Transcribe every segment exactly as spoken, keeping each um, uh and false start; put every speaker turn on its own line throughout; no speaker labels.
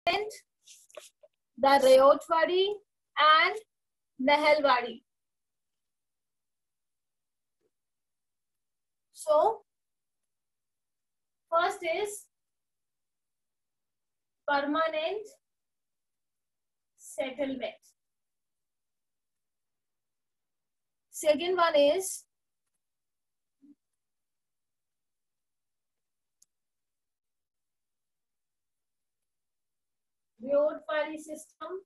the Rayotwadi and Mehelwadi. So first is permanent settlement. Second one is Rayotwadi system.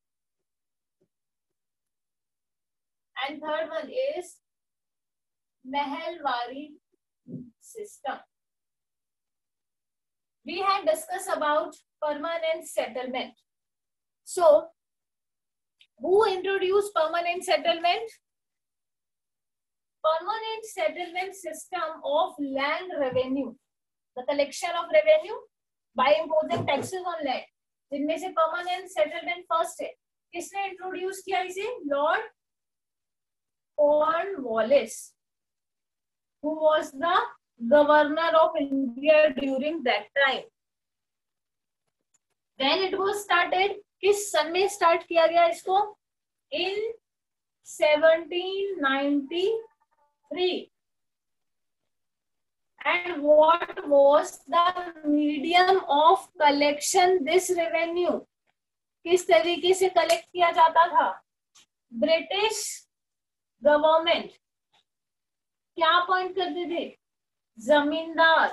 And third one is Mehelwadi system. We had discussed about permanent settlement. So, who introduced permanent settlement? Permanent settlement system of land revenue, the collection of revenue by imposing taxes on land. जिनमें से permanent settlement first है. किसने introduce किया इसे? Lord Cornwallis, who was the governor of India during that time. When it was started, किस सन में start किया गया इसको? In seventeen ninety-three. And what was the medium of collection this revenue? किस तरीके से collect किया जाता था? British government क्या अपॉइंट करते थे? जमींदार.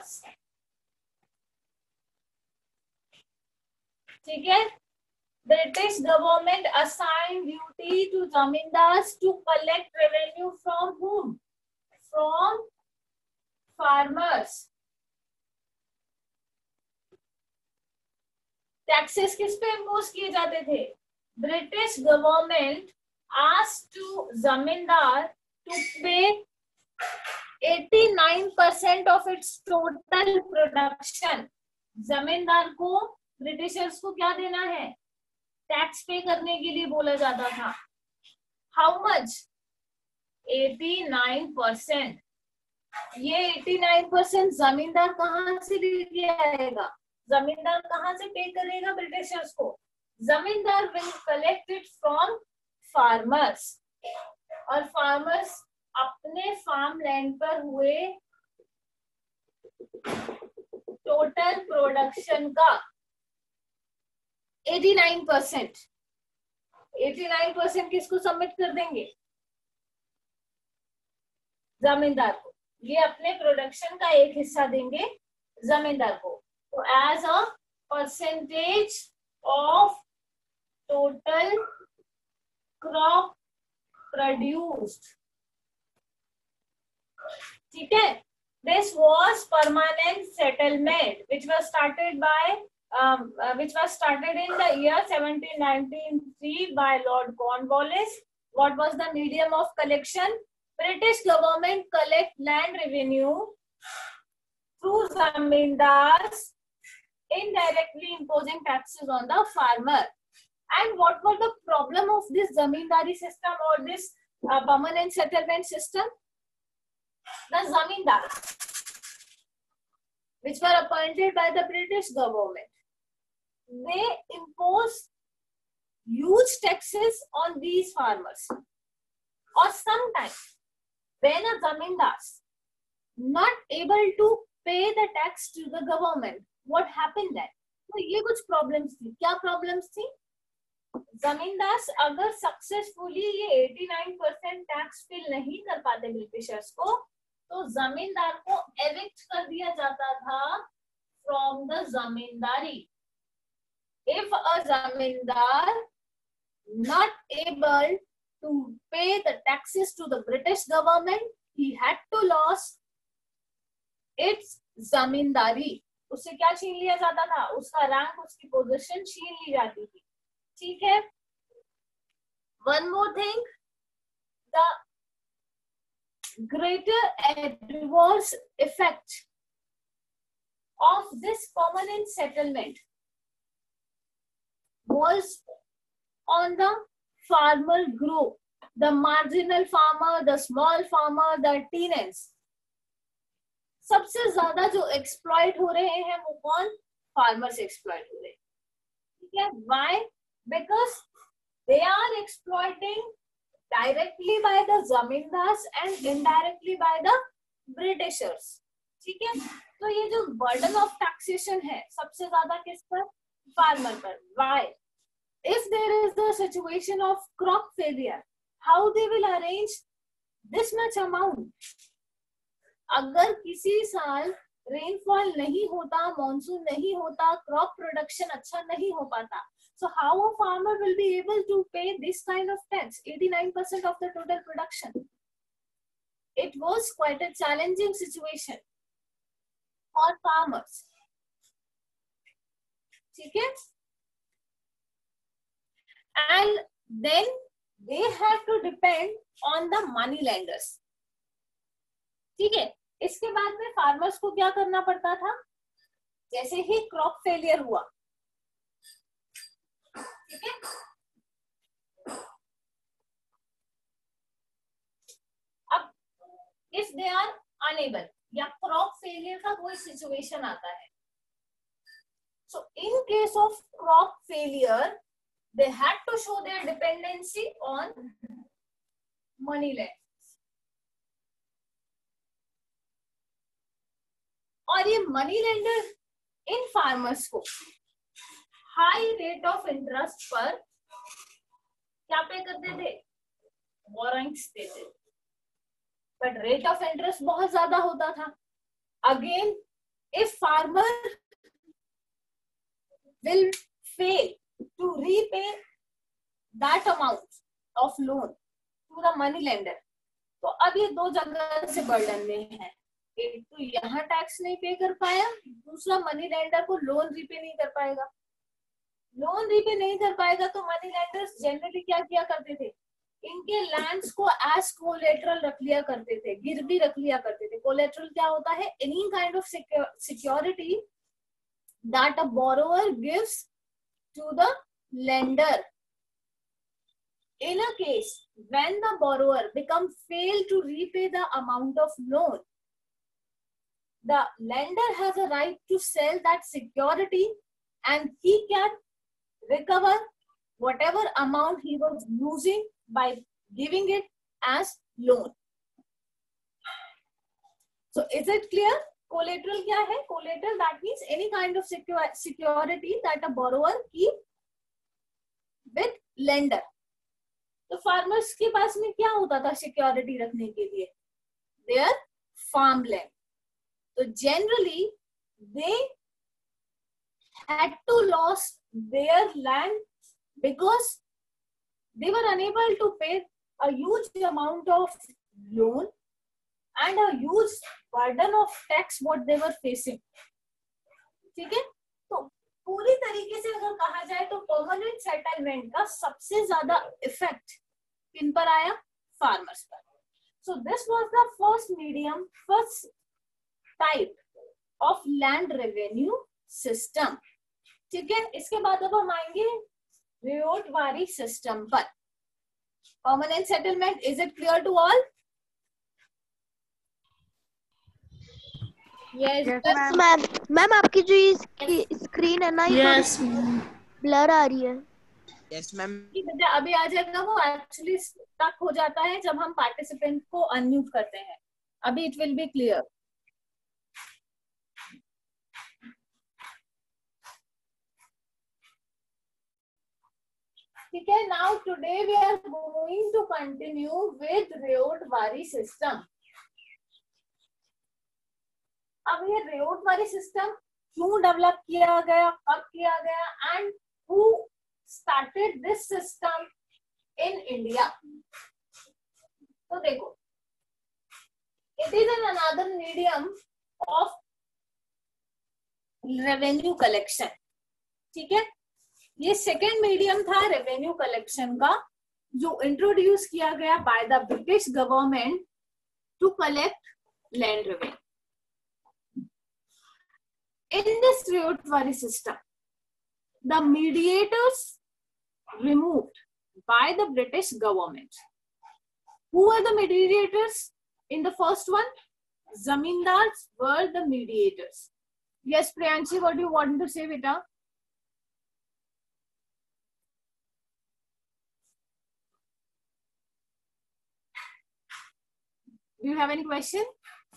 ठीक है. British government assigned duty to zamindars to collect revenue from whom? From farmers. Taxes किस पे impose किए जाते थे? British government asked to zamindar to pay eighty-nine percent of its total production. जमींदार को ब्रिटिशर्स को क्या देना है? टैक्स पे करने के लिए बोला जाता था. How much? eighty-nine percent. ये eighty-nine percent जमींदार कहाँ से लेके आएगा? जमींदार कहाँ से पे करेगा ब्रिटिशर्स को? Zamindar will collect it from farmers. और फार्मर्स अपने फार्म लैंड पर हुए टोटल प्रोडक्शन का eighty-nine percent eighty-nine percent किसको सबमिट कर देंगे? जमींदार को. ये अपने प्रोडक्शन का एक हिस्सा देंगे जमींदार को. तो as a percentage of total crop produced. ठीक है. This was permanent settlement which was started by um, uh, which was started in the year seventeen ninety-three by Lord Cornwallis. What was the medium of collection? British government collect land revenue through zamindars, indirectly imposing taxes on the farmer. And what was the problem of this zamindari system or this uh, permanent settlement system? The zamindars, which were appointed by the British government, they impose huge taxes on these farmers. Or sometimes, when a zamindars not able to pay the tax to the government, what happened then? तो ये कुछ problems थी. क्या problems थी? जमींदार अगर successfully ये eighty-nine percent tax पे नहीं कर पाते ब्रिटिशर्स को, तो जमींदार को एविक्ट कर दिया जाता था from the zamindari. If a zamindar not able to pay the taxes to the British government, he had to lose its zamindari. उससे क्या छीन लिया जाता था? उसका रैंक, उसकी पोजीशन छीन ली जाती थी. ठीक है. One more thing, the greater adverse effect of this permanent settlement was on the farmer group, the marginal farmer, the small farmer, the tenants. सबसे ज्यादा जो एक्सप्लॉइट हो रहे हैं वो कौन? फार्मर्स एक्सप्लॉइट हो रहे हैं. है, why? Because they are exploiting directly by the zamindars and indirectly by the Britishers. ठीक है, तो ये जो burden of taxation है सबसे ज्यादा किस पर? फार्मर पर. Why? If there is a situation of crop failure, how they will arrange this much amount? अगर किसी साल रेनफॉल नहीं होता, मॉनसून नहीं होता, क्रॉप प्रोडक्शन अच्छा नहीं हो पाता, so how a farmer will be able to pay this kind of tax, eighty-nine percent of the total production? It was quite a challenging situation for farmers. ठीक है, and then they have to depend on the money lenders. ठीक है, इसके बाद में farmers को क्या करना पड़ता था? जैसे ही क्रॉप फेलियर हुआ, ठीक है, अब इफ दे आर अनेबल या क्रॉप फेलियर का कोई सिचुएशन आता है, so in case of crop failure they had to show their dependency on money land. और ये मनी लेंडर इन फार्मर्स को हाई रेट ऑफ इंटरेस्ट पर क्या पे करते थे? बोरोइंग्स देते थे, बट रेट ऑफ इंटरेस्ट बहुत ज्यादा होता था. Again if farmer will fail to repay that amount of loan to the money lender, तो अब ये दो जगह से बर्डन में है. एक तो यहाँ टैक्स नहीं पे कर पाया, दूसरा मनी लेंडर को लोन रीपे नहीं कर पाएगा. लोन रीपे नहीं कर पाएगा तो मनी लेंडर्स जनरली क्या किया करते थे? इनके लैंड्स को एज कोलेटरल रख लिया करते थे, गिरवी रख लिया करते थे. कोलेटरल क्या होता है? Any kind of security that a borrower gives to the lender. In a case when the borrower become fail to repay the amount of loan, the lender has a right to sell that security and he can recover whatever amount he was losing by giving it as loan. So is it clear? Collateral क्या है? Collateral that means any kind of secure security that a borrower keep with lender. तो farmers के पास में क्या होता था security रखने के लिए? Their farm land. तो generally they had to lose their land because they were unable to pay a huge amount of loan and a huge burden of tax what they were facing. ठीक है, तो पूरी तरीके से अगर कहा जाए तो परमानेंट सेटलमेंट का सबसे ज्यादा इफेक्ट किन पर आया? फार्मर्स पर. So this was the first medium, first type of land revenue system. ठीक है, इसके बाद अब हम आएंगे रियोट-वारी सिस्टम पर. Permanent settlement, is it clear to all?
Yes ma'am. Ma'am आपकी जो ये स्क्रीन है ना, ये
यस
ब्लर आ रही है.
Yes ma'am.
बेटा अभी आ जाएगा. वो एक्चुअली स्टक हो जाता है जब हम पार्टिसिपेंट को अनम्यूट करते हैं. अभी इट विल बी क्लियर. ठीक है, now today we are going to continue with ryotwari system. अब ये रियोट-वारी सिस्टम क्यों डेवलप किया गया, कब किया गया, and who started this system in India? तो देखो, it is an another medium of revenue collection. ठीक है, ये सेकेंड मीडियम था रेवेन्यू कलेक्शन का, जो इंट्रोड्यूस किया गया by the British government to collect land revenue. In this ryotwari system, the mediators removed by the British government. Who were the mediators in the first one? Zamindars were the mediators. Yes, Priyanshi, what do you want to say, beta? you have any question?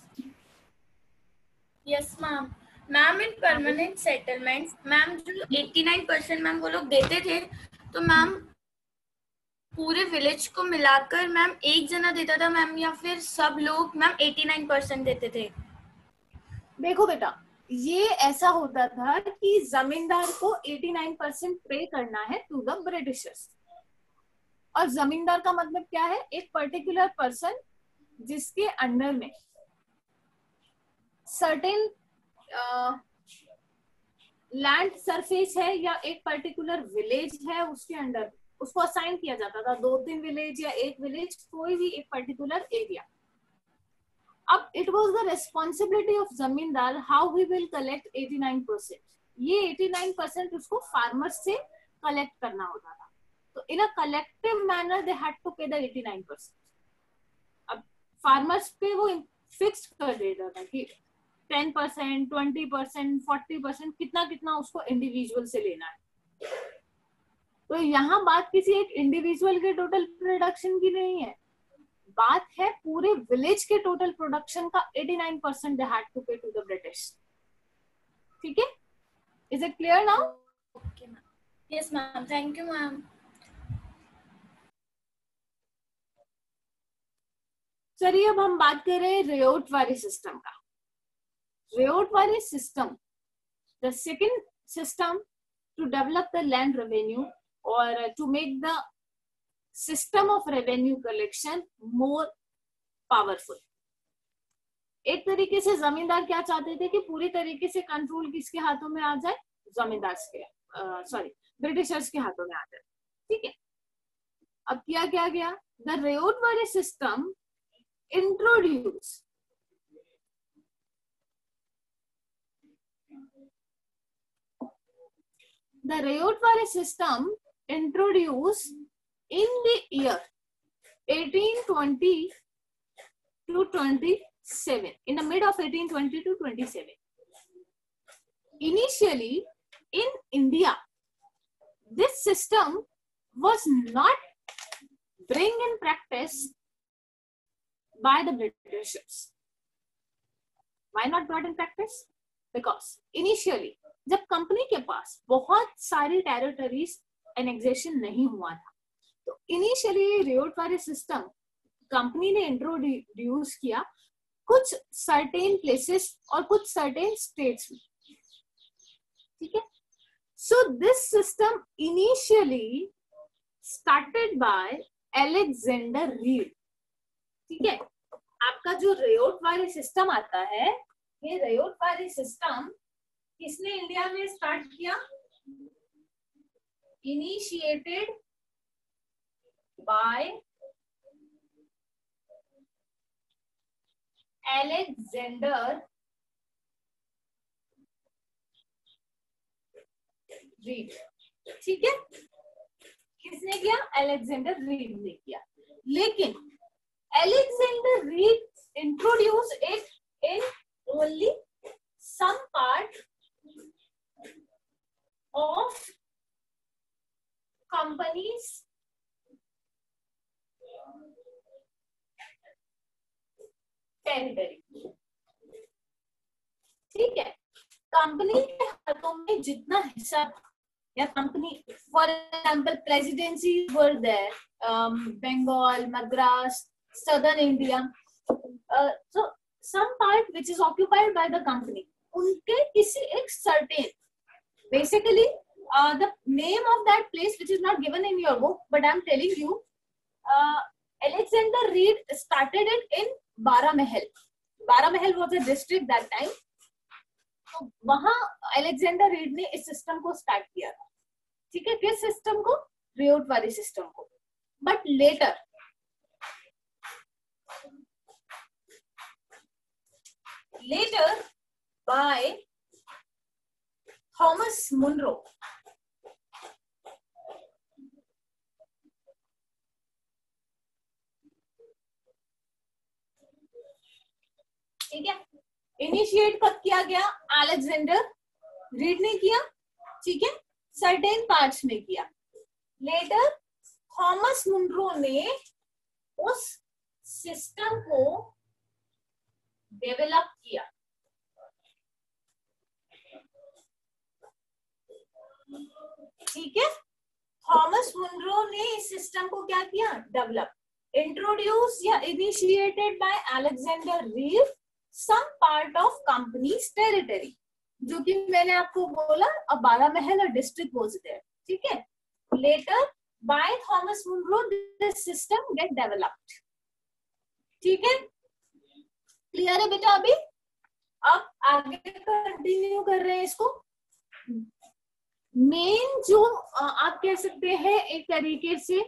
Yes ma'am. Ma'am in permanent settlement ma'am जो eighty-nine percent ma'am वो लोग देते थे, तो ma'am पूरे village को मिलाकर ma'am एक जना देता था मैम, या फिर सब लोग मैम eighty-nine परसेंट देते थे?
देखो बेटा, ये ऐसा होता था कि जमींदार को eighty-nine परसेंट पे करना है टू द ब्रिटिशर्स। और जमींदार का मतलब क्या है? एक पर्टिकुलर पर्सन जिसके अंडर में सर्टेन लैंड सरफेस है या एक पर्टिकुलर विलेज है, उसके अंडर उसको असाइन किया जाता था, दो तीन विलेज या एक विलेज, कोई भी एक पर्टिकुलर एरिया। अब it was the responsibility of zamindar how he will collect eighty-nine percent. ये eighty-nine परसेंट उसको फार्मर्स से कलेक्ट करना होता था। तो in a collective manner they had to pay the eighty-nine percent. अब फार्मर्स पे वो फिक्स कर देता था कि ten percent, twenty percent, forty percent कितना कितना उसको इंडिविजुअल से लेना है। तो यहाँ बात किसी एक इंडिविजुअल के टोटल प्रोडक्शन की नहीं है, बात है पूरे विलेज के टोटल प्रोडक्शन का eighty-nine percent they had to pay to the British. ठीक है? Is it clear now?
Okay ma'am. Yes ma'am, thank you ma'am.
चलिए अब हम बात कर रहे हैं रेओटवारी सिस्टम का। Ryotwari system, the second system to develop the land revenue और to make the system of revenue collection more powerful. एक तरीके से जमींदार क्या चाहते थे कि पूरी तरीके से कंट्रोल किसके हाथों में आ जाए? जमींदार के, सॉरी ब्रिटिशर्स के हाथों में आ जाए। ठीक है, अब क्या क्या गया? The ryotwari system introduce the Rayotwari system introduced in the year eighteen twenty to twenty-seven, in the mid of eighteen twenty to twenty-seven. Initially in India, this system was not bring in practice by the Britishers. Why not brought in practice? Because initially जब company के पास बहुत सारी territories annexation नहीं हुआ था, तो initially ryotwari system company ने इंट्रोड्यूस किया कुछ सर्टेन प्लेसेस और कुछ सर्टेन स्टेट्स में। ठीक है, so this system initially started by Alexander Read. ठीक है, आपका जो रेओटवारी सिस्टम आता है, ये रेओटवारी सिस्टम किसने इंडिया में स्टार्ट किया? Initiated by Alexander Read. ठीक है, किसने किया? अलेक्जेंडर रीड ने किया। लेकिन Alexander Read introduce it in only some part of companies territory. ठीक है, कंपनी के हाथों में जितना हिस्सा था, या company for example presidency were there, Bengal, Madras, southern India, so some part which is occupied by the company, उनके किसी एक certain, basically uh, the name of that place which is not given in your book, but I am telling you, uh, Alexander Reed started it in Baramahal. Baramahal was a district that time. तो वहां Alexander Reed ने इस system को start किया था। ठीक है, किस सिस्टम को? रेओटवारी सिस्टम को। But later later by Thomas Munro. ठीक है, इनिशिएट कब किया गया? अलेक्जेंडर रीड ने किया। ठीक है, सर्टेन पार्ट्स में किया। लेटर थॉमस मुनरो ने उस सिस्टम को डेवलप किया। ठीक है, थॉमस मुनरो ने इस सिस्टम को क्या किया, डेवलप। इंट्रोड्यूस या initiated by Alexander Reeve some part of companies territory, जो कि मैंने आपको बोला अब बारह महल और डिस्ट्रिक्ट वाज देयर। ठीक है, later by Thomas Munro this system get developed. ठीक है, क्लियर है बेटा? अभी अब आगे कंटिन्यू कर रहे हैं इसको। मेन जो आप कह सकते हैं एक तरीके से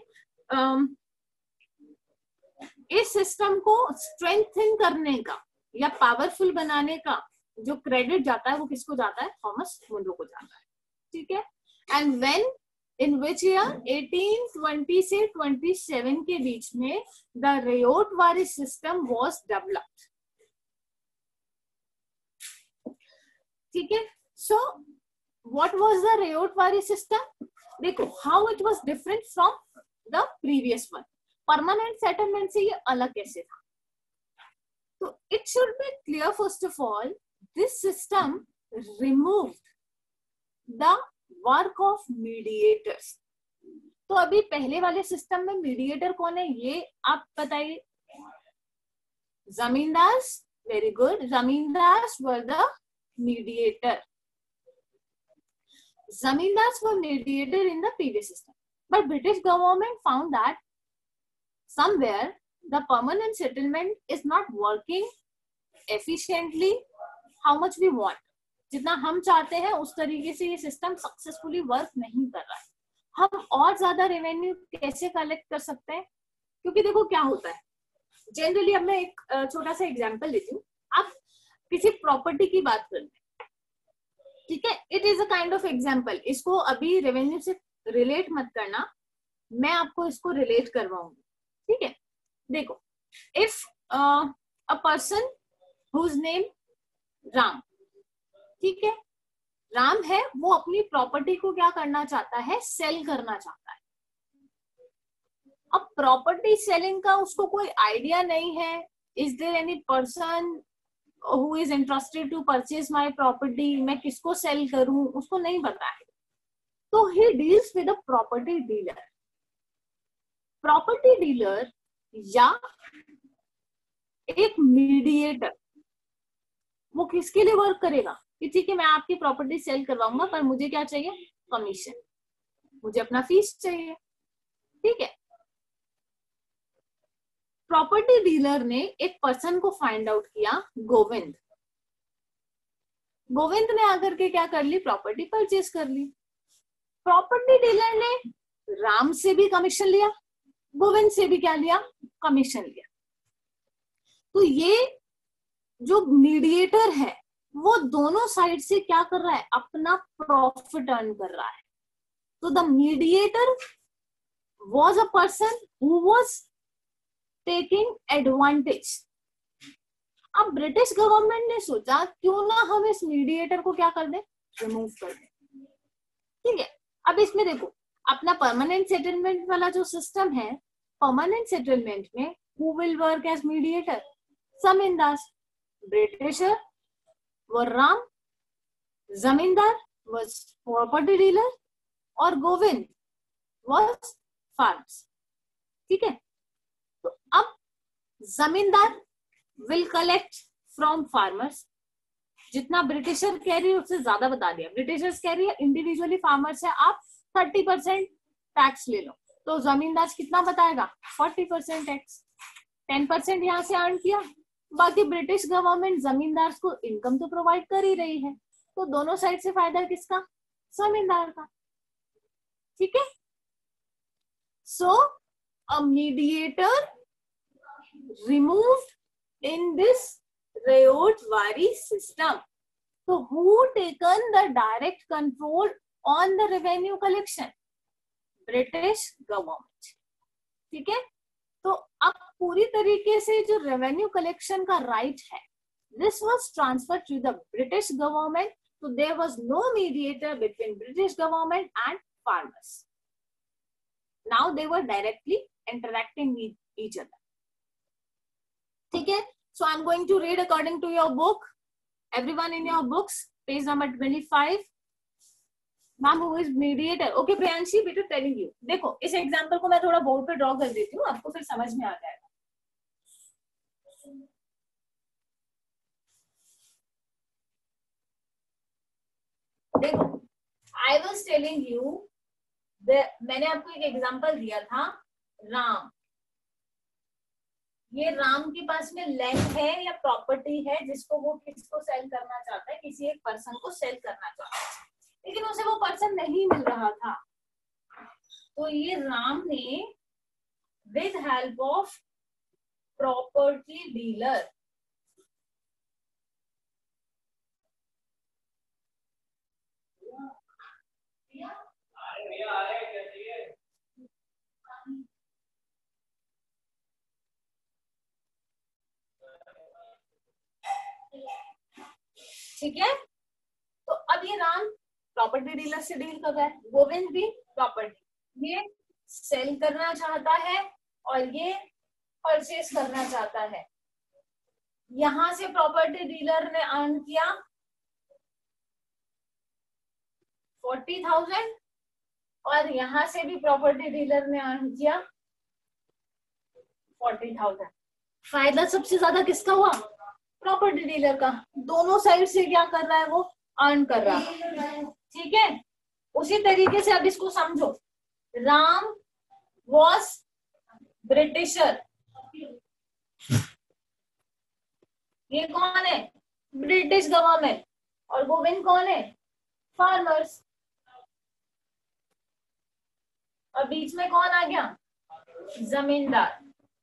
इस सिस्टम को स्ट्रेंथन करने का या पावरफुल बनाने का जो क्रेडिट जाता है वो किसको जाता है, थॉमस मुनरो को जाता है। ठीक है, and when in which year eighteen twenty से ट्वेंटी सेवन के बीच में the ryotwari system was developed. ठीक है, so what was the ryotwari system? देखो how it was different from the previous one. Permanent settlement से ये अलग कैसे था? तो it should be clear first of all, this system removed the work of mediators. तो अभी पहले वाले सिस्टम में मीडिएटर कौन है ये आप बताइए। Zamindar, very good, zamindar were the mediator. Zamindars were mediated in the previous system, but British government found that somewhere the permanent settlement is not working efficiently how much we want. जितना हम चाहते हैं उस तरीके से ये सिस्टम सक्सेसफुली वर्क नहीं कर रहा है। हम और ज्यादा रेवेन्यू कैसे कलेक्ट कर सकते हैं? क्योंकि देखो क्या होता है जनरली, अब मैं एक छोटा सा एग्जांपल देती हूँ। आप किसी प्रॉपर्टी की बात करते हैं, ठीक है, it is a kind of example. इसको अभी रेवेन्यू से रिलेट मत करना, मैं आपको इसको रिलेट करवाऊंगी। ठीक है, देखो, if a person whose name Ram, ठीक है, राम है, वो अपनी प्रॉपर्टी को क्या करना चाहता है, सेल करना चाहता है। अब प्रॉपर्टी सेलिंग का उसको कोई आइडिया नहीं है। Is there any person who is interested to purchase my property, मैं किसको सेल करूं उसको नहीं पता है, तो he deals with a property dealer. Property dealer या एक मीडिएटर वो किसके लिए वर्क करेगा कि ठीक है मैं आपकी प्रॉपर्टी सेल करवाऊंगा पर मुझे क्या चाहिए, कमीशन, मुझे अपना फीस चाहिए। ठीक है, प्रॉपर्टी डीलर ने एक पर्सन को फाइंड आउट किया, गोविंद। गोविंद ने आकर के क्या कर ली, प्रॉपर्टी परचेज कर ली। प्रॉपर्टी डीलर ने राम से भी कमीशन लिया, गोविंद से भी क्या लिया, कमीशन लिया। तो ये जो मीडिएटर है वो दोनों साइड से क्या कर रहा है, अपना प्रॉफिट अर्न कर रहा है। तो the mediator was a person who was taking advantage. अब ब्रिटिश गवर्नमेंट ने सोचा क्यों ना हम इस मीडिएटर को क्या कर दें, रिमूव कर दें। ठीक है, अब इसमें देखो अपना परमानेंट सेटलमेंट वाला जो सिस्टम है, परमानेंट सेटलमेंट में who will work as mediator, zamindar. Britisher व राम, जमींदार was प्रॉपर्टी डीलर और गोविंद was फार्मर्स। ठीक है, तो अब zamindar will collect from farmers, जितना ब्रिटिशर कह रही है उससे ज्यादा बता दिया। ब्रिटिशर्स कह रही है इंडिविजुअली फार्मर्स है, आप थर्टी परसेंट टैक्स ले लो, तो जमींदार कितना बताएगा, forty percent tax. Ten percent यहाँ से अर्न किया, बाकी ब्रिटिश गवर्नमेंट जमींदार को इनकम तो प्रोवाइड कर ही रही है, तो दोनों साइड से फायदा किसका, जमींदार का। ठीक है, so a mediator removed in this ryotwari system. So who taken the direct control on the revenue collection? British government. ठीक है, तो अब पूरी तरीके से जो रेवेन्यू कलेक्शन का राइट है, this was transferred to the British government. So there was no mediator between British government and farmers. Now they were directly interacting with each other. ठीक है, So I'm going to read according to your book. Everyone in your books, page number twenty-five. Ma'am, who is mediator? Okay, Priyanshi, better telling you. देखो, इस example को मैं थोड़ा board पे draw कर देती हूँ, आपको फिर समझ में आ जाएगा. देखो, I was telling you, मैंने आपको एक एग्जाम्पल दिया था, राम. ये राम के पास में लैंड है या प्रॉपर्टी है जिसको वो किसको सेल करना चाहता है, किसी एक पर्सन को सेल करना चाहता है, लेकिन उसे वो पर्सन नहीं मिल रहा था. तो ये राम ने with help of property dealer ठीक है. तो अब ये राम प्रॉपर्टी डीलर से डील कर रहा है, गोविंद भी प्रॉपर्टी, ये सेल करना चाहता है और ये परचेस करना चाहता है. यहां से प्रॉपर्टी डीलर ने अर्न किया फोर्टी थाउजेंड और यहां से भी प्रॉपर्टी डीलर ने अर्न किया फोर्टी थाउजेंड. फायदा सबसे ज्यादा किसका हुआ? प्रॉपर्टी डीलर का. दोनों साइड से क्या कर रहा है वो? अर्न कर रहा है. ठीक है. उसी तरीके से अब इसको समझो. Ram was Britisher. ये कौन है? British government. और गोविंद कौन है? फार्मर्स. और बीच में कौन आ गया? जमींदार.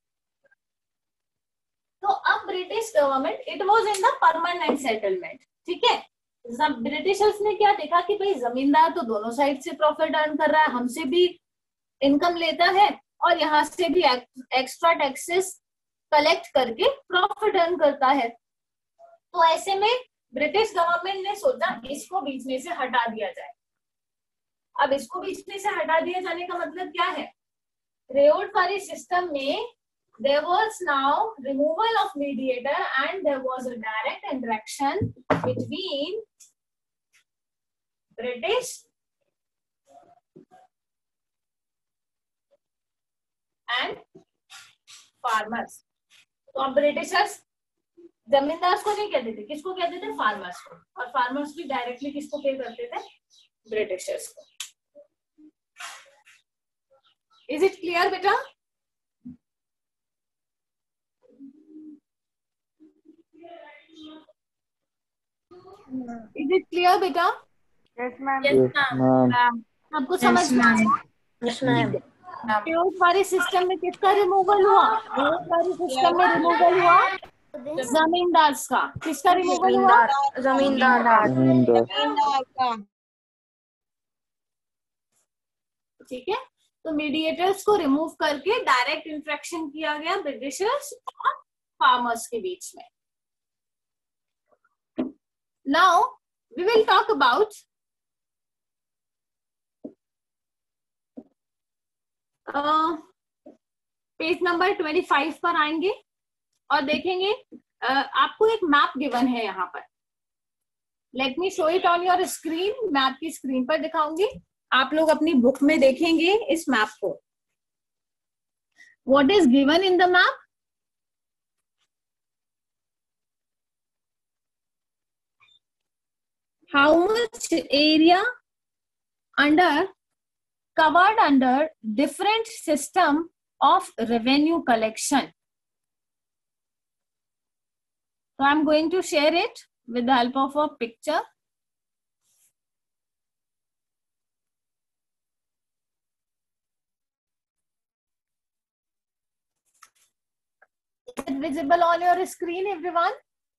तो अब British government, it was in the permanent settlement. ठीक है. ब्रिटिशर्स ने क्या देखा कि भाई जमींदार तो दोनों साइड से प्रॉफिट अर्न कर रहा है, हमसे भी इनकम लेता है और यहाँ से भी एक्स्ट्रा टैक्सेस कलेक्ट करके प्रॉफिट अर्न करता है. तो ऐसे में ब्रिटिश गवर्नमेंट ने सोचा इसको बीच में से हटा दिया जाए. अब इसको बीच में से हटा दिया जाने का मतलब क्या है? रेओड-फारी सिस्टम में there was now removal of mediator and there was a direct interaction between British and farmers. तो अब ब्रिटिशर्स जमींदार को नहीं कहते थे, किसको कहते थे? फार्मर्स को. और फार्मर्स भी डायरेक्टली किसको पे करते थे? ब्रिटिशर्स को. इज इट क्लियर बेटा? Is it clear बेटा?
Yes ma'am.
Yes ma'am.
आपको समझ में आया?
Yes ma'am.
रेओड-फारी सिस्टम में किसका रिमूवल हुआ? रेओड-फारी सिस्टम में रिमूवल हुआ जमींदार का. किसका रिमूवल हुआ?
जमींदार.
जमींदार.
ठीक है. तो मीडिएटर्स को रिमूव करके डायरेक्ट इंटरेक्शन किया गया ब्रिटिशर्स और फार्मर्स के बीच में. Now we will talk about uh, page number पच्चीस पर आएंगे और देखेंगे. uh, आपको एक मैप गिवन है यहाँ पर. Let me show it on your screen. मैं आपकी स्क्रीन पर दिखाऊंगी, आप लोग अपनी बुक में देखेंगे इस मैप को. What is given in the map? How much area under covered under different system of revenue collection? So I'm going to share it with the help of a picture. Is it visible on your screen, everyone?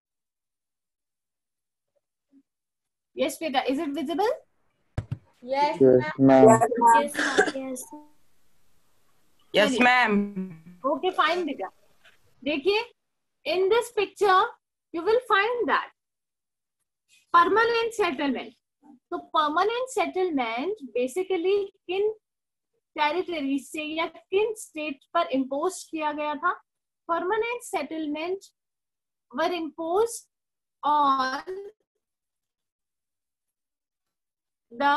Yes, beta. Is it visible?
Yes
Yes ma'am.
Yes ma'am.
Yes.
Yes ma'am.
Okay, fine, beta. देखिए, in this picture, you will find that permanent settlement. तो permanent settlement basically किन territories से या किन state पर impose किया गया था? Permanent settlement were imposed on the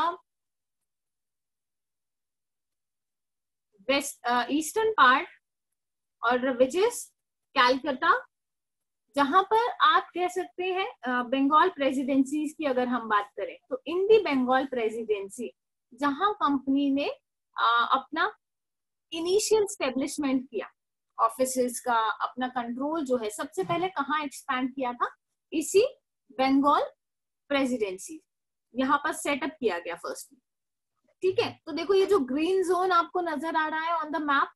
west uh, eastern part, और which is Calcutta, जहां पर आप कह सकते हैं बंगाल प्रेसिडेंसीज की अगर हम बात करें तो इन दी बंगाल प्रेसिडेंसी जहां कंपनी ने uh, अपना इनिशियल स्टेब्लिशमेंट किया ऑफिसेस का, अपना कंट्रोल जो है सबसे पहले कहाँ एक्सपैंड किया था, इसी बंगाल प्रेसिडेंसी यहाँ पर सेटअप किया गया फर्स्ट में। ठीक है, तो देखो ये जो ग्रीन जोन आपको नजर आ रहा है ऑन द मैप,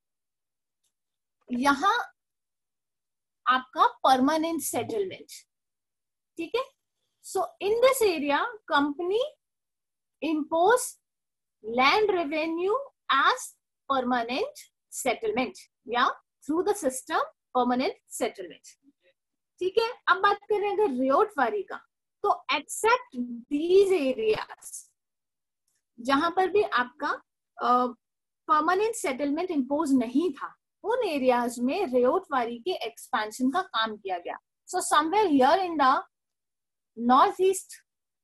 यहाँ आपका परमानेंट सेटलमेंट। ठीक है, so in this area company impose land revenue as permanent settlement या through the system permanent settlement. ठीक है, अब बात करें अगर रियोटवारी का, तो एक्सेप्ट दीज एरियाज जहां पर भी आपका परमानेंट सेटलमेंट इम्पोज नहीं था, उन एरियाज में रियोटवारी के एक्सपेंशन का काम किया गया। So somewhere here in the north east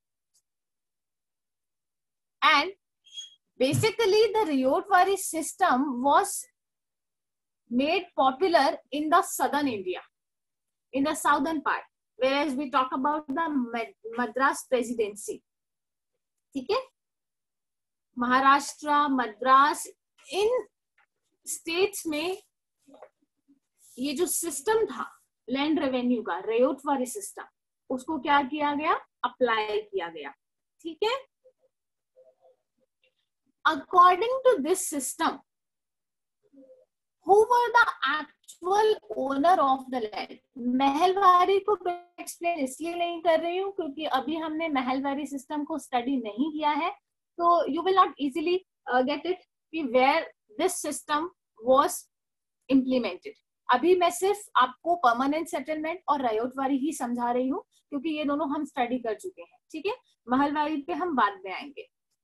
and basically the Rayotwari system was made popular in the southern India, in the southern part, whereas we talk about the Madras presidency. ठीक है, महाराष्ट्र, मद्रास, इन states में ये जो system था land revenue का, रेयोटवारी system, उसको क्या किया गया, अप्लाई किया गया। ठीक है, according to this system, who were the actual owner of the land? Mahalwari को एक्सप्लेन इसलिए नहीं कर रही हूँ क्योंकि अभी हमने महलवारी सिस्टम को स्टडी नहीं किया है, तो you will not easily uh, get it कि where this system was implemented. अभी मैं सिर्फ आपको परमानेंट सेटलमेंट और रयोटवारी ही समझा रही हूँ क्योंकि ये दोनों हम स्टडी कर चुके हैं। ठीक है, महलवारी पे हम बाद में आएंगे।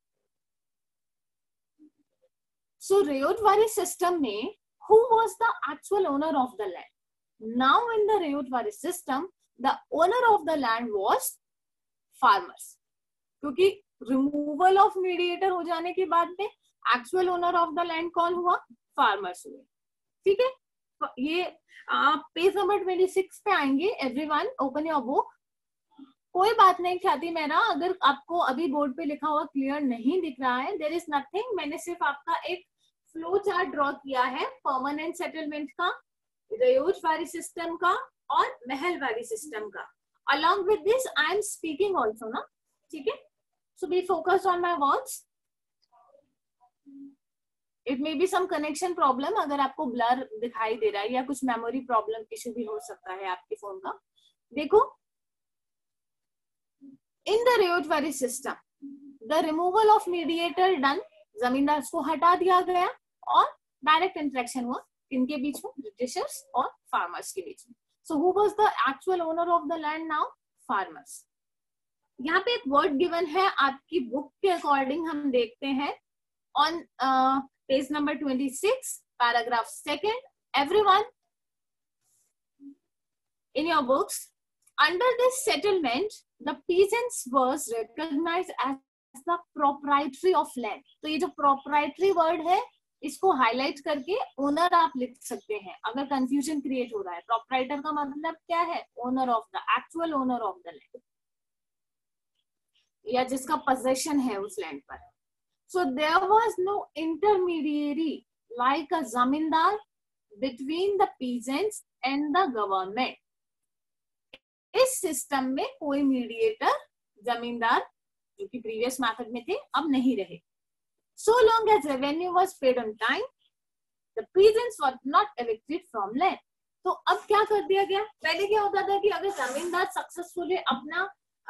So Rayotwari system में who was the actual owner of the land? Now in the Rayotwari system, the owner of the land was farmers. क्योंकि removal of mediator हो जाने के बाद में actual owner of the land कौन हुआ? Farmers हुए। ठीक है, ये आप पेज नंबर छब्बीस पे आएंगे। Everyone open your book. कोई बात नहीं ख्याति मेरा, अगर आपको अभी बोर्ड पे लिखा हुआ क्लियर नहीं दिख रहा है, देयर इज नथिंग, मैंने सिर्फ आपका एक फ्लो चार्ट ड्रॉ किया है परमानेंट सेटलमेंट का, रयोटवारी सिस्टम का और महलवारी सिस्टम का। Along with this I am speaking also ना। ठीक है, so be focused on my words. It may be some connection problem, अगर आपको ब्लर दिखाई दे रहा है या कुछ मेमोरी प्रॉब्लम इश्यू भी हो सकता है आपके फोन का। देखो, in the ryotwari system the removal of mediator done, zamindar को हटा दिया गया और डायरेक्ट इंटरेक्शन हुआ इनके बीच में, ब्रिटिशर्स और फार्मर्स के बीच में। So who was the actual owner of the land now? Farmers. यहाँ पे एक वर्ड गिवन है आपकी बुक के अकॉर्डिंग, हम देखते हैं ऑन पेज नंबर छब्बीस paragraph second. Everyone in your books, under this settlement the peasants was recognized as the proprietary of land. तो ये जो proprietary word है इसको हाईलाइट करके ओनर आप लिख सकते हैं अगर कंफ्यूजन क्रिएट हो रहा है। proprietor का मतलब क्या है? Owner of the, actual owner of the land, या जिसका पोजेशन है उस लैंड पर। So there was no intermediary like a zamindar between the peasants and the government. इस सिस्टम में कोई मीडिएटर, जमींदार जो कि प्रीवियस मेथड में थे, अब नहीं रहे। So long as revenue was paid on time, the peasants were not evicted from land. तो अब क्या कर दिया गया? पहले क्या होता था कि अगर जमींदार सक्सेसफुली अपना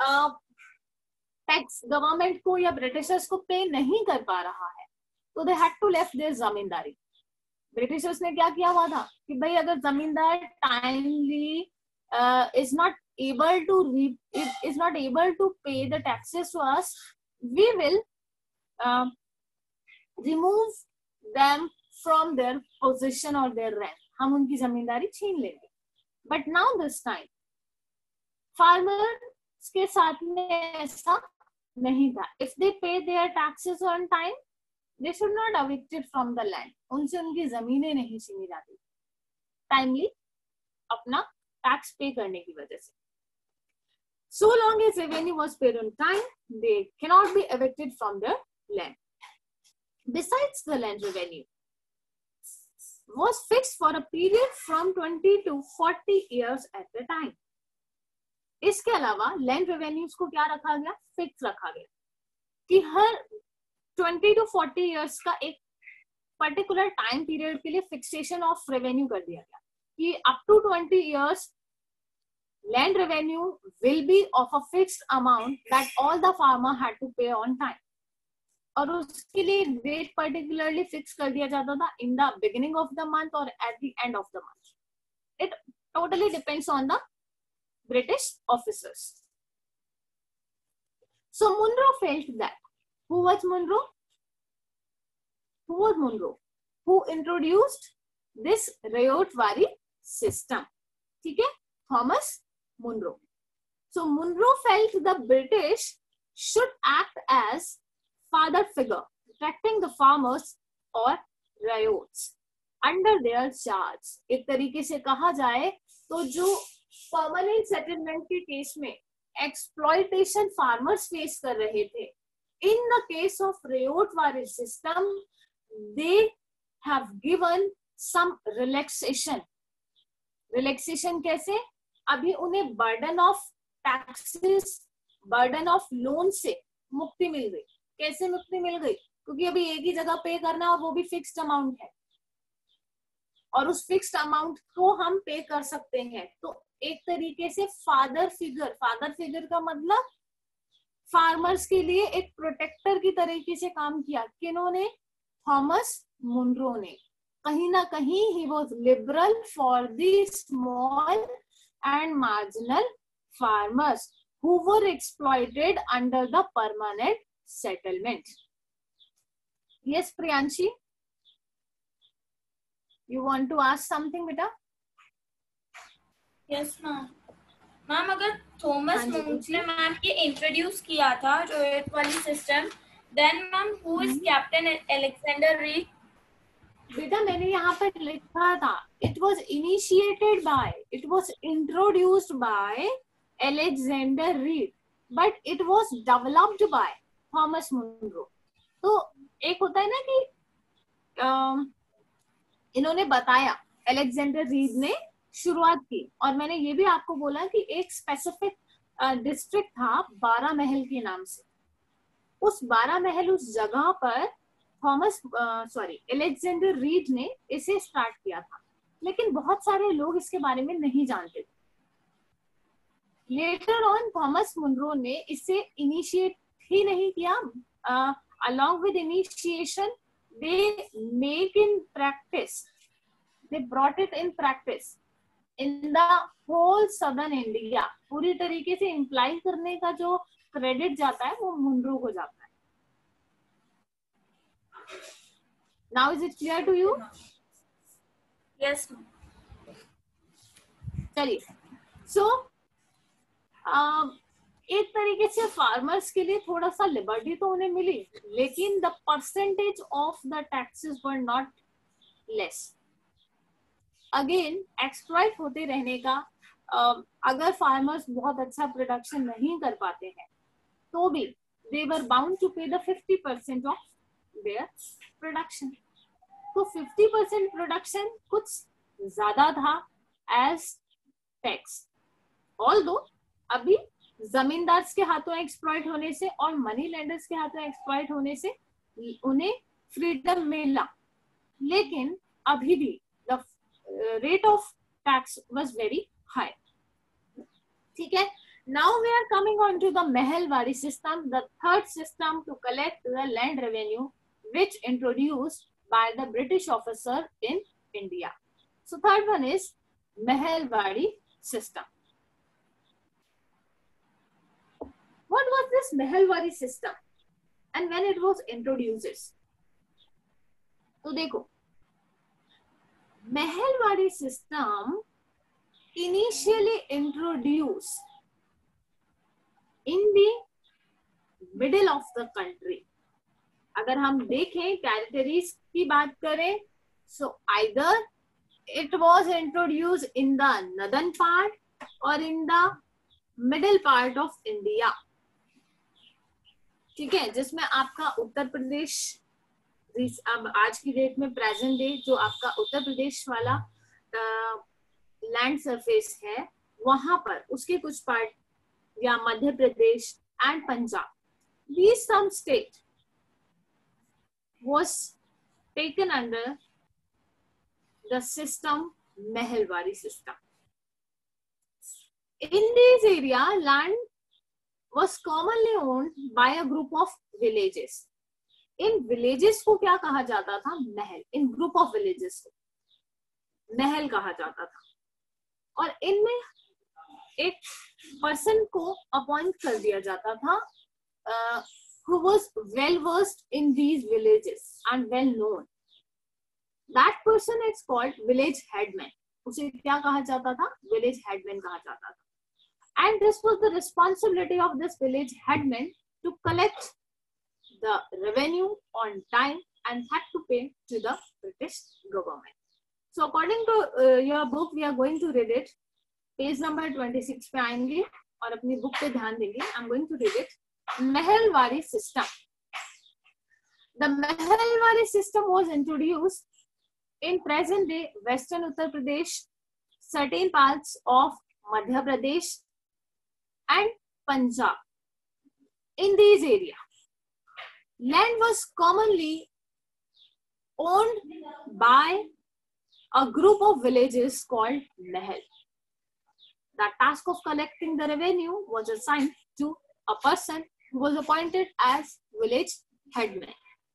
टैक्स गवर्नमेंट को या ब्रिटिशर्स को पे नहीं कर पा रहा है तो they had to left their zamindari. Britishers ने क्या किया हुआ था कि भाई अगर zamindar timely is not able to re- is not able to pay the taxes to us, we will uh, remove them from their position or their rank. हम उनकी जमींदारी छीन लेंगे। But now this time farmers के साथ में ऐसा नहीं था. If they pay their taxes on time, they should not evicted from the land. उनसे उनकी जमीनें नहीं छीनी जाती टाइमली अपना टैक्स पे करने की वजह से. So long as revenue was paid on time, they cannot be evicted from their land. Besides, the land revenue was fixed for a period from twenty to forty years at a time. इसके अलावा land revenues को क्या रखा गया? Fix रखा गया कि हर twenty to forty years का एक पर्टिकुलर टाइम पीरियड के लिए फिक्सेशन ऑफ रेवेन्यू कर दिया गया कि up to twenty years land revenue will be of a fixed amount that all the farmer had to pay on time. और उसके लिए डेट पर्टिकुलरली फिक्स कर दिया जाता था in the beginning of the month और at the end of the month. It totally depends on the British officers. So Munro felt that. Who was Munro? Who was Munro? Who introduced this ryotwari system. ठीक है, Thomas Munro. So Munro felt the British should act as father figure, protecting the farmers or ryots under their charge. एक तरीके से कहा जाए तो जो permanent settlement के केस में एक्सप्लॉइटेशन फार्मर्स फेस कर रहे थे, in the case of rayotwari system, they have given some relaxation. Relaxation कैसे? अभी उन्हें burden of taxes, burden of loan से मुक्ति मिल गई. कैसे मुक्ति मिल गई? क्योंकि अभी एक ही जगह पे करना और वो भी फिक्स्ड अमाउंट है और उस फिक्स्ड अमाउंट को हम पे कर सकते हैं. तो एक तरीके से फादर फिगर, फादर फिगर का मतलब फार्मर्स के लिए एक प्रोटेक्टर की तरीके से काम किया. किन्होंने? थॉमस मुनरो ने. कहीं ना कहीं ही was liberal for the small and marginal farmers who were exploited under the permanent settlement. Yes, Priyanshi, you want to ask something, beta?
Yes, ma'am. Ma'am अगर थॉमस मुनरो ने मैम ये introduce किया था ryotwari system, then ma'am who is captain Alexander Read?
बेटा मैंने यहाँ पर लिखा था it was initiated by, it was introduced by Alexander Reed, but it was developed by Thomas Munro. तो एक होता है ना कि आ, इन्होंने बताया, अलेक्जेंडर रीड ने शुरुआत की. और मैंने ये भी आपको बोला कि एक स्पेसिफिक डिस्ट्रिक्ट था बारह महल के नाम से. उस बारह महल उस जगह पर थॉमस सॉरी अलेक्जेंडर रीड ने इसे स्टार्ट किया था, लेकिन बहुत सारे लोग इसके बारे में नहीं जानते थे. लेटर ऑन थॉमस मुनरो ने इसे इनिशिएट ही नहीं किया. Along with initiation they make in practice, they brought it in practice in the whole southern India. पूरी तरीके से इम्प्लाई करने का जो क्रेडिट जाता है वो मुनरो को जाता है. Now is it clear to you?
Yes, ma'am.
चलिए, so uh, एक तरीके से फार्मर्स के लिए थोड़ा सा लिबर्टी तो उन्हें मिली, लेकिन the percentage of the taxes were not less. Again exploit होते रहने का, uh, अगर फार्मर्स बहुत अच्छा प्रोडक्शन नहीं कर पाते हैं तो भी they were bound to pay the fifty percent of their production. तो fifty percent प्रोडक्शन कुछ ज्यादा था एज टैक्स. ऑल्दो अभी जमींदार के हाथों एक्सप्लॉइट होने से और मनी लेंडर्स के हाथों एक्सप्लॉइट होने से उन्हें फ्रीडम मिला, लेकिन अभी भी the rate of tax was very high. ठीक है, now we are coming on to the mahalwari system, the third system to collect the land revenue which introduced by the British officer in India. So third one is Mehelwadi system. What was this Mehelwadi system and when it was introduced? तो देखो, Mehelwadi system initially introduced in the middle of the country. अगर हम देखें territories की बात करें, so either it was introduced in the northern part or in the middle part of India. ठीक है, जिसमें आपका उत्तर प्रदेश अब आज की डेट में प्रेजेंट डे जो आपका उत्तर प्रदेश वाला लैंड सरफेस है वहां पर उसके कुछ पार्ट या Madhya Pradesh and Punjab, these some state was taken under the system Meherwari system. In this area, land was commonly owned by a group of villages. इन villages को क्या कहा जाता था? महल. इन group of villages को महल कहा जाता था. और इनमें एक पर्सन को अपॉइंट कर दिया जाता था uh, who was well versed in these villages and well known. That person is called village headman. उसे क्या कहा जाता था? Village headman कहा जाता था. And this was the responsibility of this village headman to collect the revenue on time and had to pay to the British government. So according to uh, your book, we are going to read it. Page number twenty-six पे आएंगे और अपनी book पे ध्यान देंगे. I'm going to read it. Meherwari system. The Meherwari system was introduced in present day Western Uttar Pradesh, certain parts of Madhya Pradesh and Punjab. In these areas, land was commonly owned by a group of villages called Mahal. The task of collecting the revenue was assigned to a person who was appointed as village headman.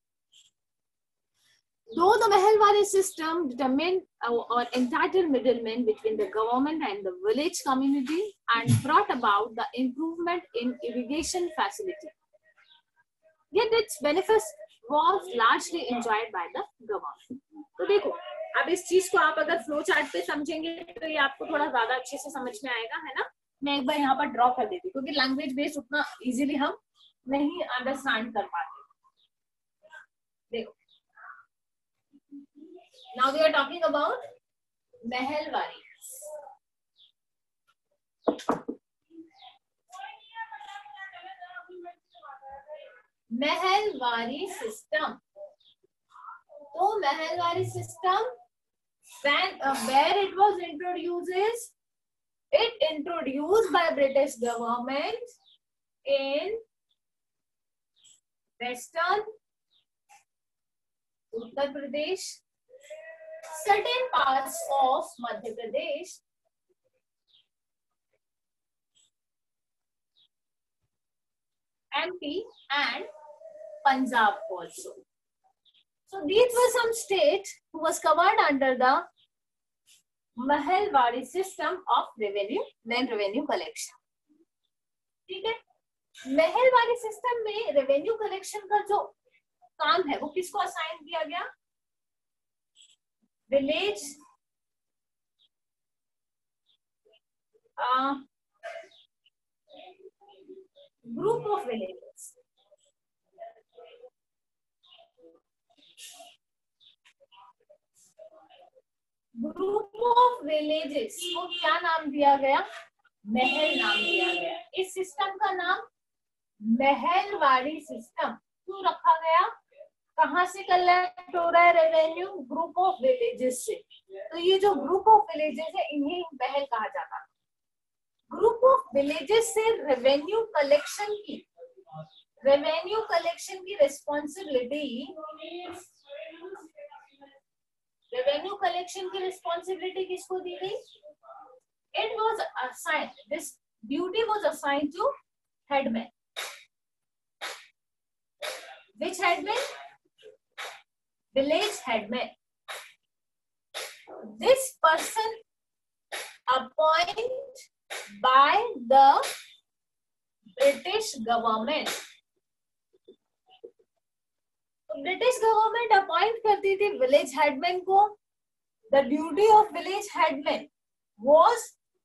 Though the Meherwari system determined uh, or entitled middlemen between the government and the village community and brought about the improvement in irrigation facility, yet its benefits was largely enjoyed by the government. तो देखो, अब इस चीज को आप अगर flow chart पे समझेंगे तो ये आपको थोड़ा ज्यादा अच्छे से समझ में आएगा, है ना. मैं एक बार यहाँ पर ड्रॉ कर देती हूँ क्योंकि लैंग्वेज बेस्ड उतना इजीली हम नहीं अंडरस्टैंड कर पाते. देखो, now we are talking about Meherwari. Meherwari system. So Meherwari system, when uh, where it was introduced is it introduced by British government in Western Uttar Pradesh, certain parts of Madhya Pradesh, M P and Punjab also. So these were some states who was covered under the Meherwari system of revenue, land revenue collection. ठीक है, Meherwari system में revenue collection का जो काम है वो किसको assign किया गया? Village uh, group of villages. Group of villages को क्या नाम दिया गया? महल नाम दिया गया. इस सिस्टम का नाम मेहरवाड़ी सिस्टम क्यों रखा गया? कहाँ से कलेक्ट हो रहा है रेवेन्यू? ग्रुप ऑफ विलेजेस से. तो ये जो ग्रुप ऑफ विलेजेस है इन्हें महल कहा जाता है. ग्रुप ऑफ विलेजेस से रेवेन्यू कलेक्शन की रेवेन्यू कलेक्शन की रिस्पॉन्सिबिलिटी रेवेन्यू कलेक्शन की रिस्पॉन्सिबिलिटी किसको दी गई? It was assigned, this duty was assigned to headman. Which headman? Village headman. This person appoint by the British government. British government appoint करती थी village headman को. The duty of village headman was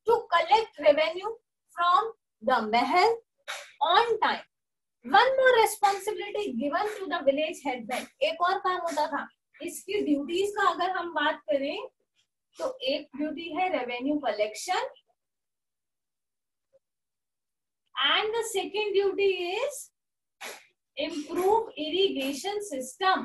to collect revenue from the mahal on time. One more responsibility given to the village headman. एक और काम होता था. इसकी duties का अगर हम बात करें तो एक ड्यूटी है revenue collection and the second duty is improve irrigation system.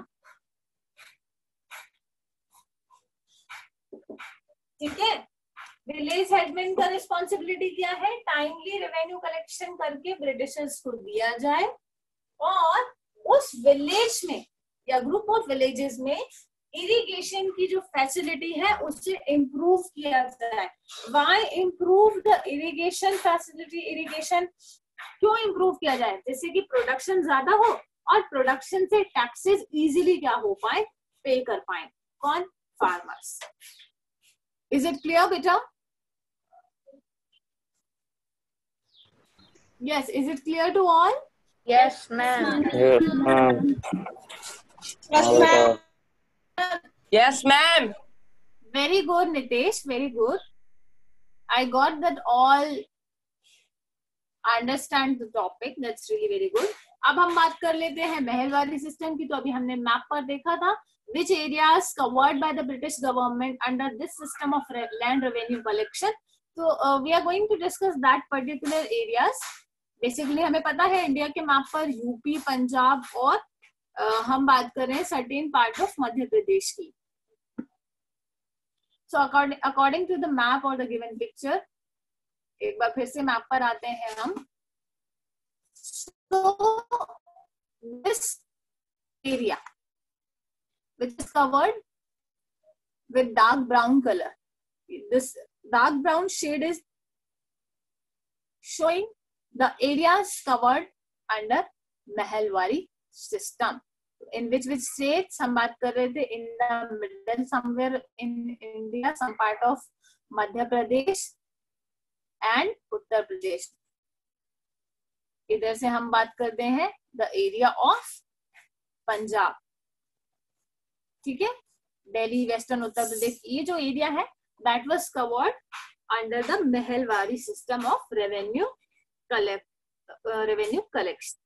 ठीक है. विलेज हेडमैन का रिस्पॉन्सिबिलिटी क्या है? टाइमली रेवेन्यू कलेक्शन करके ब्रिटिशर्स को दिया जाए और उस विलेज में या ग्रुप ऑफ विलेजेस में इरिगेशन की जो फैसिलिटी है उससे इम्प्रूव किया जाए. Why improve the irrigation facility? Irrigation क्यों इम्प्रूव किया जाए? जैसे कि प्रोडक्शन ज्यादा हो और प्रोडक्शन से टैक्सेस इजीली क्या हो पाए, पे कर पाए. कौन? फार्मर्स. इज इट क्लियर बेटा? Yes, is it clear to all?
Yes, ma'am.
Yes, ma'am.
Yes, ma'am.
Yes, ma'am.
Very good, Nitesh. Very good. I got that all understand the topic. That's really very good. अब हम बात कर लेते हैं mahalwari system की. तो अभी हमने मैप पर देखा था which areas covered by the British government under this system of land revenue collection. So uh, we are going to discuss that particular areas. Basically हमें पता है इंडिया के मैप पर यूपी, पंजाब और uh, हम बात कर रहे हैं certain part of Madhya Pradesh की. So according according to the map और द गिवन पिक्चर, एक बार फिर से मैप पर आते हैं हम. So this area which is covered with dark brown color. This dark brown shade is showing the areas covered under Mahalwari system. In which which states हम बात कर रहे थे? In the middle somewhere in India, some part of Madhya Pradesh and Uttar Pradesh. इधर से हम बात करते हैं the area of पंजाब. ठीक है. दिल्ली, वेस्टर्न उत्तर प्रदेश, ये जो एरिया है that was covered under the Mahalwari system of revenue collect uh, revenue collection.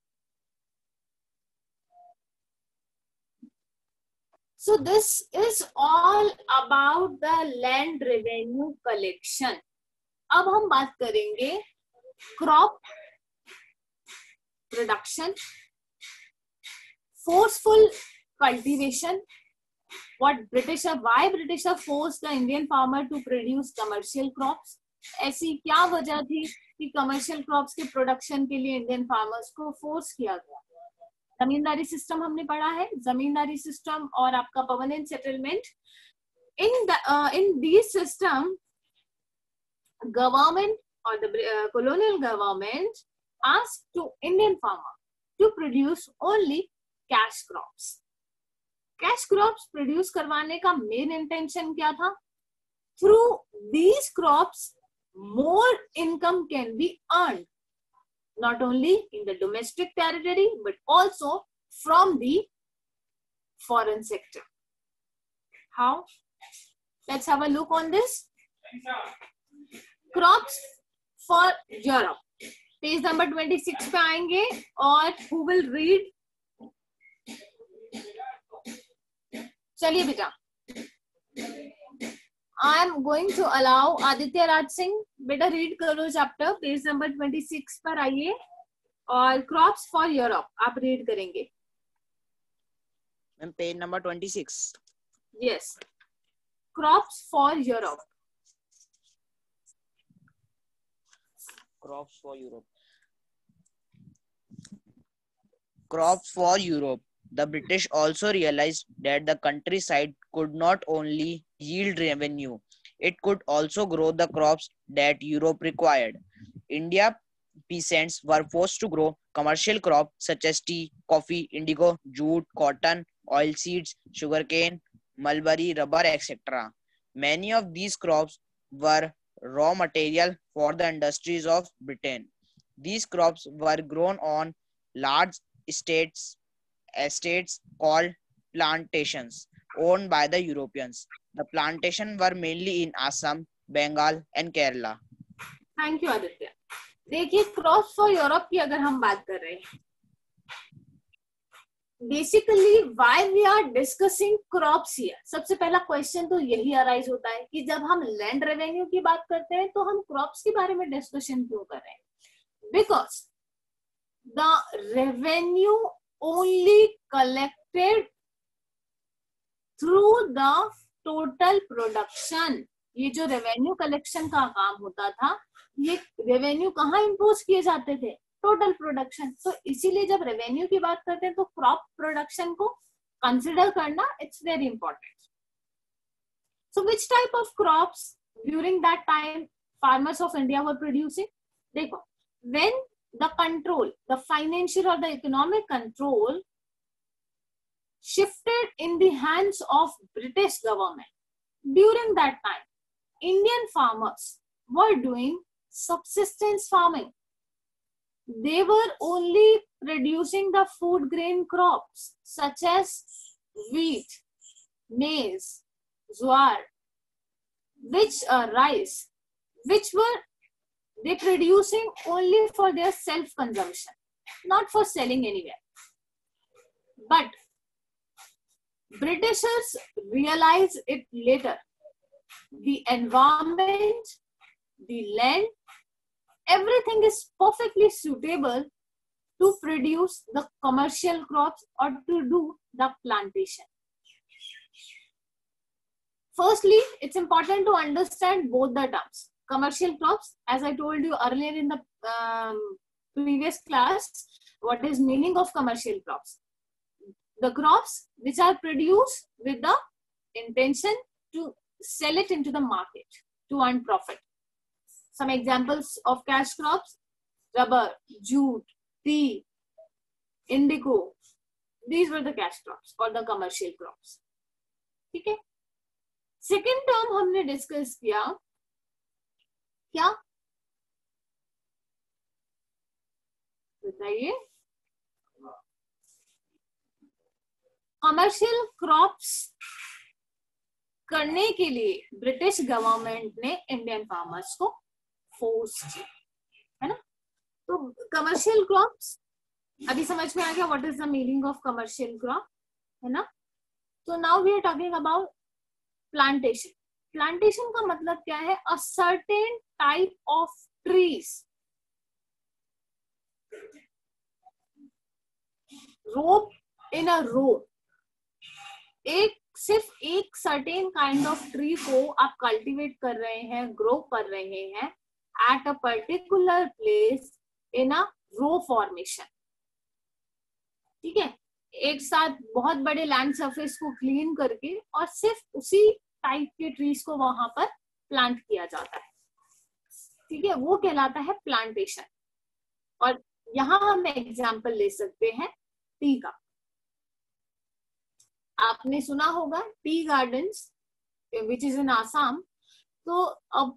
So this is all about the land revenue collection. अब हम बात करेंगे crop production, forceful cultivation. What British are, why British are forced the Indian farmer to produce commercial crops? ऐसी क्या वजह थी कि commercial crops के प्रोडक्शन के लिए इंडियन फार्मर्स को फोर्स किया गया? जमींदारी सिस्टम हमने पढ़ा है. जमींदारी सिस्टम और आपका permanent settlement. In in this system government और the colonial government asked to Indian farmer to produce only cash crops. Cash crops produce करवाने का मेन इंटेंशन क्या था? Through these crops more income can be earn, not only in the domestic territory but also from the foreign sector. How? Let's have a look on this. Crops for Europe. Page number twenty six पे आएंगे और who will read? चलिए बेटा, I am going to allow Aditya Raj Singh. बेटा read करो chapter. Page number twenty six पर आइए और क्रॉप्स फॉर यूरोप आप रीड करेंगे.
Ma'am page number twenty six.
Yes, crops for Europe.
Crops for Europe. Crops for Europe. The British also realized that the countryside could not only yield revenue, it could also grow the crops that Europe required. India peasants were forced to grow commercial crops such as tea, coffee, indigo, jute, cotton, oilseeds, sugarcane, mulberry, rubber, et cetera. Many of these crops were raw material for the industries of Britain. These crops were grown on large estates estates called plantations owned by the Europeans. The plantations were mainly in Assam, Bengal and Kerala.
Thank you Aditya. देखिए crops for Europe की अगर हम बात कर रहे हैं, basically why we are discussing crops here, सबसे पहला क्वेश्चन तो यही अराइज होता है कि जब हम लैंड रेवेन्यू की बात करते हैं तो हम क्रॉप्स के बारे में डिस्कशन क्यों कर रहे हैं? Because the revenue only collected through the total production. ये जो रेवेन्यू कलेक्शन का काम होता था, ये रेवेन्यू कहाँ इम्पोज किए जाते थे? Total production. तो इसीलिए जब रेवेन्यू की बात करते हैं तो क्रॉप प्रोडक्शन को कंसिडर करना it's very important. So which type of crops during that time farmers of India were producing? देखो, when the control, the financial और the economic control shifted in the hands of British government, during that time Indian farmers were doing subsistence farming. They were only producing the food grain crops such as wheat, maize, jowar, which uh, rice, which were they producing only for their self consumption, not for selling anywhere. But Britishers realized it later. The environment, the land, everything is perfectly suitable to produce the commercial crops or to do the plantation. Firstly, it's important to understand both the terms. Commercial crops, as I told you earlier in the um, previous class, what is meaning of commercial crops? The crops which are produced with the intention to sell it into the market to earn profit. Some examples of cash crops: rubber, jute, tea, indigo. These were the cash crops or the commercial crops. ठीक है? Second term हमने discuss किया क्या? बताइए। Commercial crops करने के लिए British government ने इंडियन फार्मर्स को फोर्स किया, है ना? तो कमर्शियल क्रॉप्स अभी समझ में आ गया what is the meaning of commercial crop, है ना? तो now we are talking about plantation. Plantation का मतलब क्या है? A certain type of trees, row in a row, एक सिर्फ एक सर्टेन काइंड ऑफ ट्री को आप कल्टीवेट कर रहे हैं, ग्रो कर रहे हैं at a particular place in a row formation. ठीक है? एक साथ बहुत बड़े लैंड सरफेस को क्लीन करके और सिर्फ उसी टाइप के ट्रीज को वहां पर प्लांट किया जाता है। ठीक है? वो कहलाता है प्लांटेशन। और यहाँ हम एग्जाम्पल ले सकते हैं टी का। आपने सुना होगा tea gardens which is in Assam. तो अब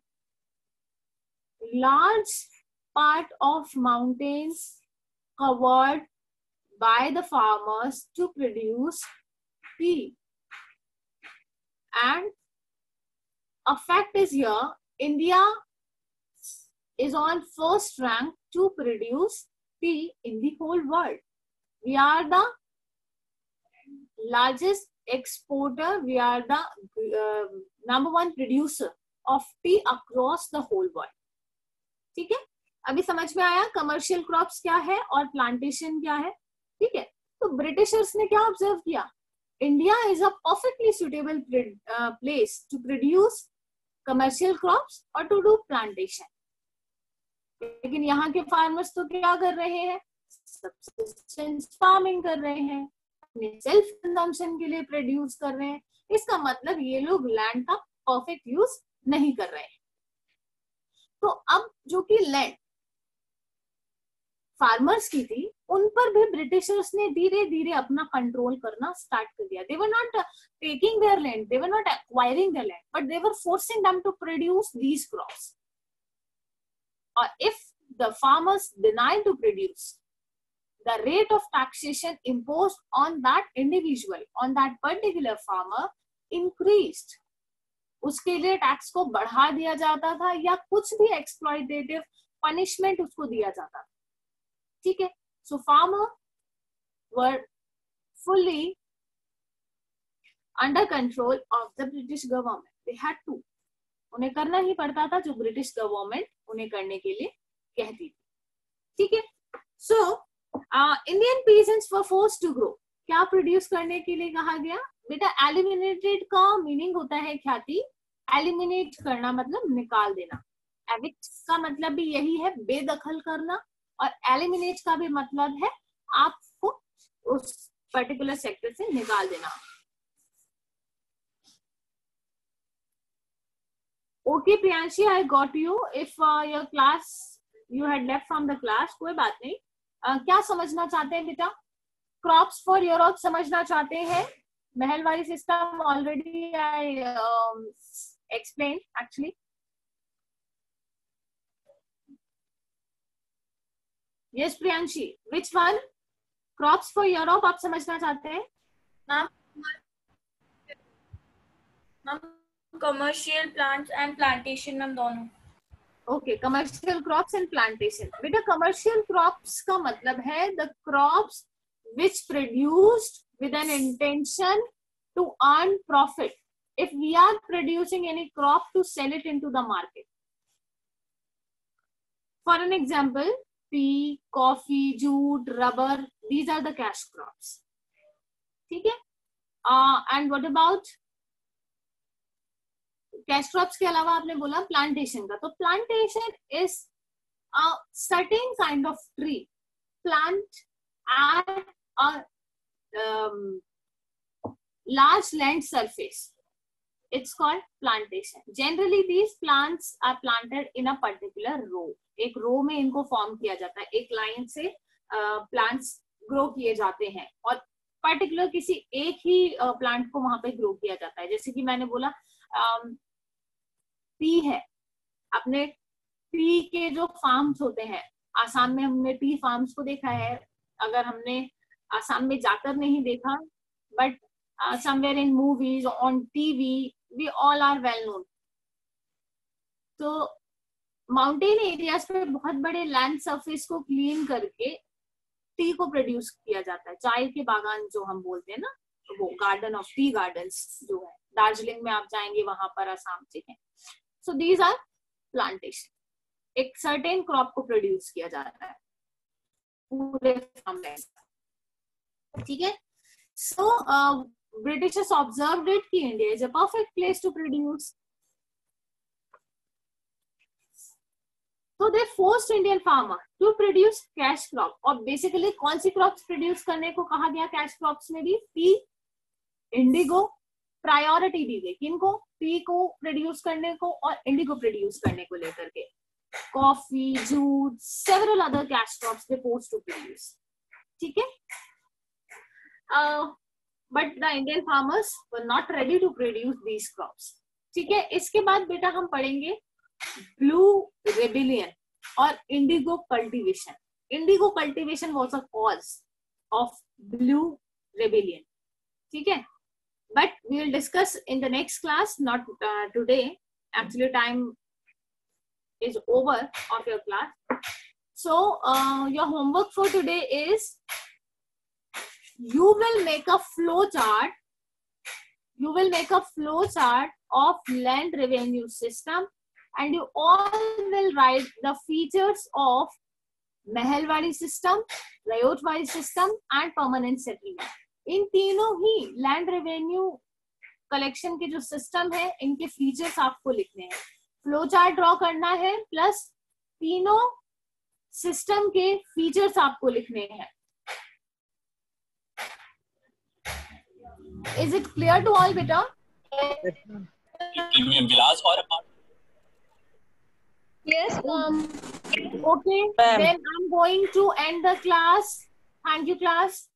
large part of mountains covered by the farmers to produce tea, and a fact is here, India is on first rank to produce tea in the whole world. We are the largest exporter, we are the uh, number one producer of tea across the whole world. ठीक है? अभी समझ में आया commercial crops क्या है और plantation क्या है? ठीक है? तो ब्रिटिशर्स ने क्या ऑब्जर्व किया? India is a perfectly suitable place to produce commercial crops और टू डू प्लांटेशन। लेकिन यहाँ के फार्मर्स तो क्या कर रहे हैं? सब्सिस्टेंस फार्मिंग कर रहे हैं, अपने सेल्फ कंजम्पशन के लिए प्रोड्यूस कर रहे हैं। इसका मतलब ये लोग लैंड का परफेक्ट यूज नहीं कर रहे हैं। तो अब जो कि लैंड फार्मर्स की थी, उन पर भी ब्रिटिशर्स ने धीरे धीरे अपना कंट्रोल करना स्टार्ट कर दिया। They were not taking their land, they were not acquiring their land, but they were forcing them to produce these crops. और if the farmers deny to produce, the rate of taxation imposed on that individual, on that particular farmer increased. उसके लिए tax को बढ़ा दिया जाता था या कुछ भी एक्सप्लॉइटेटिव पनिशमेंट उसको दिया जाता था. ठीक है. So farmer were fully under control of the British government. They had to, उन्हें करना ही पड़ता था जो ब्रिटिश गवर्नमेंट उन्हें करने के लिए कहती थी. ठीक है. So Indian peasants were forced to grow. क्या प्रोड्यूस करने के लिए कहा गया? बेटा एलिमिनेटेड का मीनिंग होता है ख्याति, एलिमिनेट करना मतलब निकाल देना. एविक्ट का मतलब भी यही है, बेदखल करना, और एलिमिनेट का भी मतलब है आपको उस पर्टिकुलर सेक्टर से निकाल देना. Okay Priyanshi, I got you. If your class you had left from the class, कोई बात नहीं. uh, क्या समझना चाहते हैं बेटा? क्रॉप्स फॉर यूरोप समझना चाहते हैं? Mahalwari system already I explain actually. Yes Priyanshi, which one? Crops for Europe आप समझना चाहते हैं?
Commercial plants and plantation ma'am दोनों.
Okay, commercial crops and plantation. बेटा कमर्शियल क्रॉप्स का मतलब है the crops which produced with an intention to earn profit. If we are producing any crop to sell it into the market. For an example, tea, coffee, jute, rubber, these are the cash crops. ठीक है. uh, and what about cash crops के अलावा आपने बोला plantation का. तो plantation is a certain kind of tree plant at a um, large land surface. It's called plantation. Generally these plants are planted in a particular row. एक रो में इनको form किया जाता है, एक लाइन से प्लांट्स ग्रो किए जाते हैं और पर्टिकुलर किसी एक ही प्लांट को वहां पे ग्रो किया जाता है. जैसे कि मैंने बोला टी है, अपने टी के जो फार्म्स होते हैं, आसाम में हमने टी फार्म्स को देखा है. अगर हमने आसाम में जाकर नहीं देखा, but somewhere in movies, on TV, we all are well known. तो माउंटेन एरियाज पे बहुत बड़े लैंड सरफेस को क्लीन करके टी को प्रोड्यूस किया जाता है. चाय के बागान जो हम बोलते हैं ना, वो गार्डन ऑफ टी गार्डन्स जो है दार्जिलिंग में आप जाएंगे वहां पर, आसाम से है. So these are plantation. एक सर्टेन क्रॉप को प्रोड्यूस किया जाता है पूरे फार्मलैंड. ठीक है. सो ब्रिटिशर्स ऑब्जर्व्ड इट कि India is a perfect place to produce. So they forced Indian farmer to produce cash crop. और basically कौन सी crops produce करने को कहा गया cash crops में भी? टी, इंडिगो, प्रायोरिटी दी गई किनको? टी को प्रोड्यूस करने को और इंडिगो प्रोड्यूस करने को लेकर के. Coffee, jute, several other cash crops they forced to produce. ठीक है. But the Indian farmers were not ready to produce these crops. ठीक है. इसके बाद बेटा हम पढ़ेंगे ब्लू रेबिलियन और indigo cultivation. Indigo cultivation was a cause of blue rebellion. ठीक है. But we will discuss in the next class, not today. Actually time is over of your class. So your homework for today is you will make a flow chart. You will make a flow chart of land revenue system. And you all will write the features of Mahalwari system, Rayotwari system and permanent settlement. इन तीनों ही land revenue collection के जो system है, इनके features आपको लिखने हैं, फ्लो चार्ट ड्रॉ करना है, प्लस तीनों सिस्टम के फीचर्स आपको लिखने हैं. Is it clear to all, beta?
गिलास और
Yes, ma'am.
Okay, then I'm going to end the class. Thank you, class.